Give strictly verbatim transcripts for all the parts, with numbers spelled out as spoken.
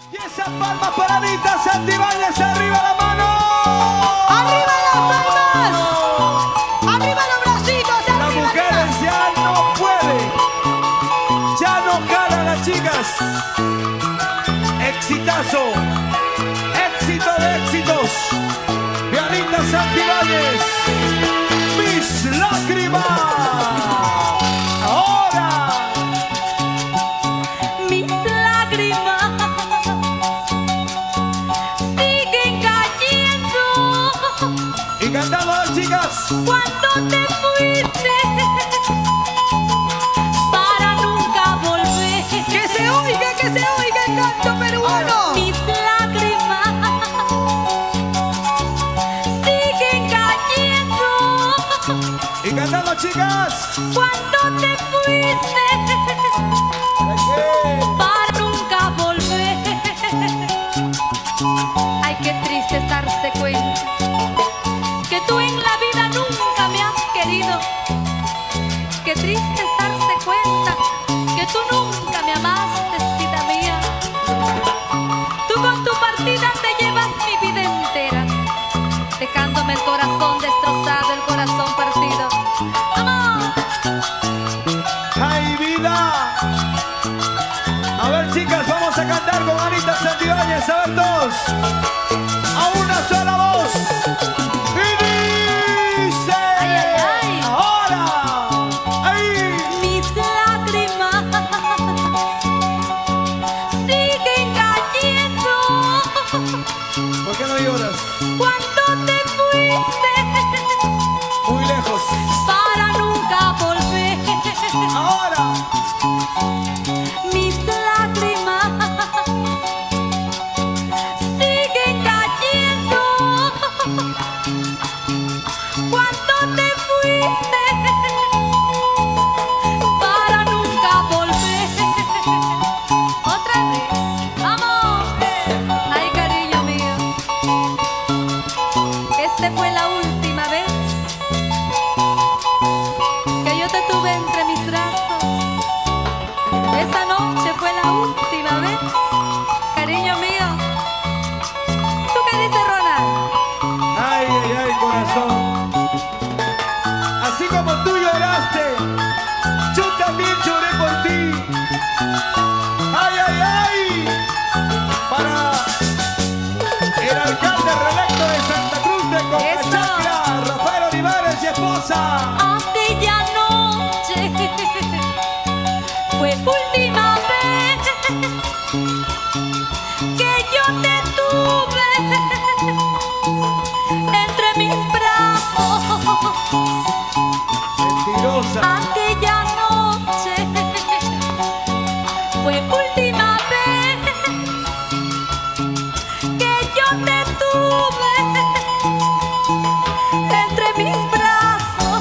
Y esa palma para Anita Santibáñez, arriba la mano. ¡Arriba las palmas! ¡Arriba los bracitos! Las ¡Arriba, mujeres arriba! ya no pueden, ya no jalan las chicas. Exitazo, éxito de éxitos de Anita Santibáñez. Mis lágrimas. Ahora. Mis lágrimas siguen cayendo. Y cantamos, chicas. Cuando te fuiste para nunca volver. Que se oiga, que se oiga el canto peruano. Mis lágrimas siguen cayendo. Y cantamos, chicas. Cuando te fuiste para nunca volver. Ay, qué triste es darse cuenta que tú en la vida nunca me has querido. Qué triste es darse cuenta que tú nunca me amaste, vida mía. Tú con tu partida te llevas mi vida entera, dejándome el corazón destrozado, el corazón partido. ¡Amor! ¡Ay, vida! A ver, chicas, vamos a cantar con Anita Santibáñez. A ver, todos. A una sola voz. Y dice. ¡Ay, ay, ay! Ahora. ¡Ay! Mis lágrimas siguen cayendo. ¿Por qué no lloras? Cuando te fuiste Muy lejos. para nunca volver. Ahora. Mis lágrimas siguen cayendo. Cuando te fuiste para nunca volver. Otra vez, vamos. Ay, cariño mío, esta fue la última vez que yo te tuve entre mis brazos. Esa noche fue la última vez, cariño mío. ¿Tú qué dices, Ronald? Ay, ay, ay, corazón. Así como tú lloraste, yo también lloré por ti. Ay, ay, ay. Para el alcalde reelecto de Santa Cruz de Eso. Cocachacra, Rafael Olivares y esposa. Aquella noche fue última vez que yo te tuve entre mis brazos. Mentirosa. Aquella noche fue última vez que yo te tuve entre mis brazos.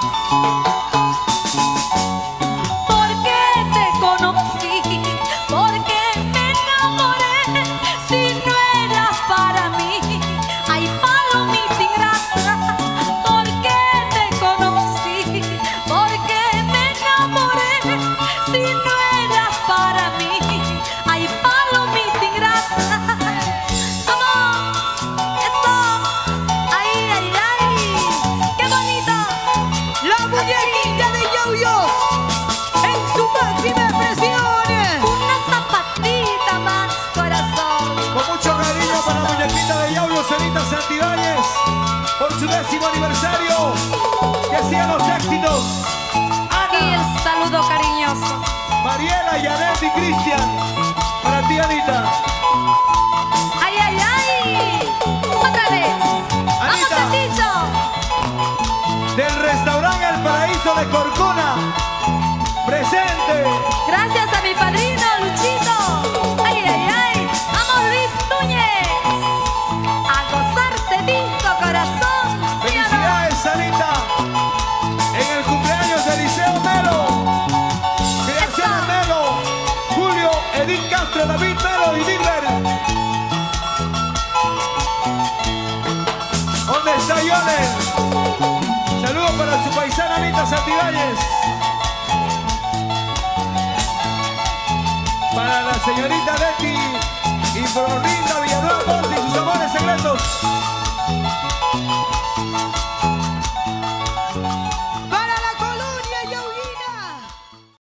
Porque te conocí, porque me enamoré. Si no eras para mí, ay, palomita ingrata. Porque te conocí, porque me enamoré. Si no eras para mí, ay, palomita ingrata. Vamos, eso, ay, ay, ay, qué bonito. La muñequita de Yoyos en su máxima expresión. Una zapatita más, corazón. Con mucho cariño para la muñequita de Yaulio, Anita Santibáñez, por su décimo aniversario. Que sigan los éxitos. Y Ana, el saludo cariñoso. Mariela, Yanet y Cristian. Para ti, Anita. Ay, ay, ay. Otra vez. Vamos, Anita. Taticho. Del restaurante El Paraíso de Corcona. Presente. Gracias a mi padrino, Luchito. Ay, ay, ay. Vamos, Luis Núñez. A gozarse disco, corazón. ¿Sí o no? Felicidades, Anita. En el cumpleaños de Liceo Melo. Creaciones Melo. Julio, Edith Castro, David Melo y Dilber. ¿Dónde está Yoner? Saludos para su paisana Anita Santibáñez. Para la señorita de